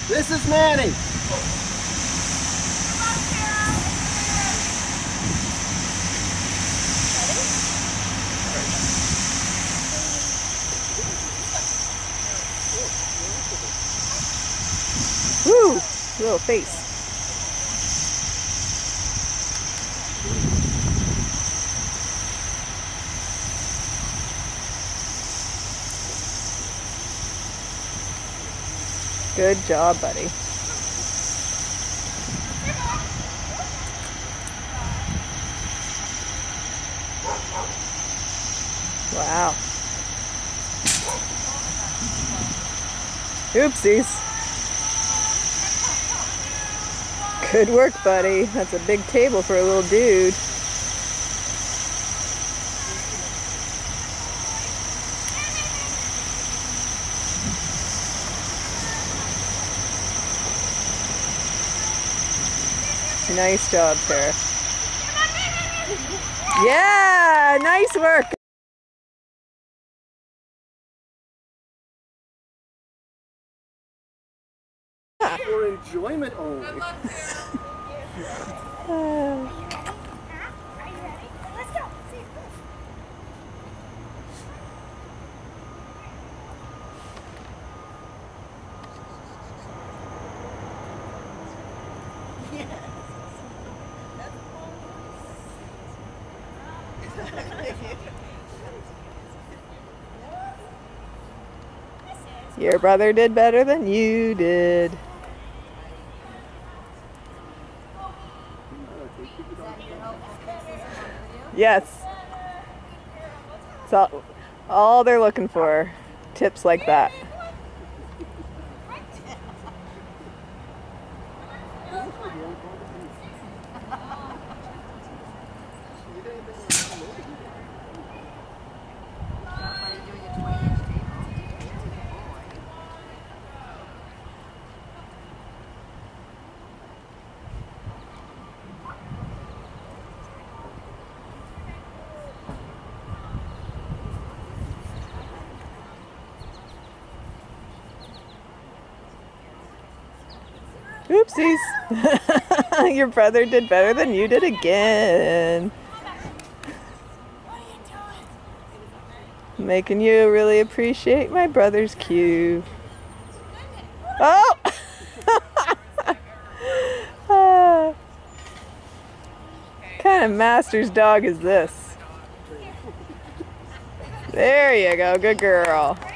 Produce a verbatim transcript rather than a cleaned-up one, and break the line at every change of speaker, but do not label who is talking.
This is Manny.
Woo! Little face. Good job, buddy. Wow. Oopsies. Good work, buddy. That's a big table for a little dude. Nice job, Tara. Yeah, nice work.
For enjoyment only.
uh. Your brother did better than you did. Yes. It's all, all they're looking for. Tips like that. Oopsies. Your brother did better than you did again. Making you really appreciate my brother's cue. Oh! uh, what kind of master's dog is this? There you go, good girl.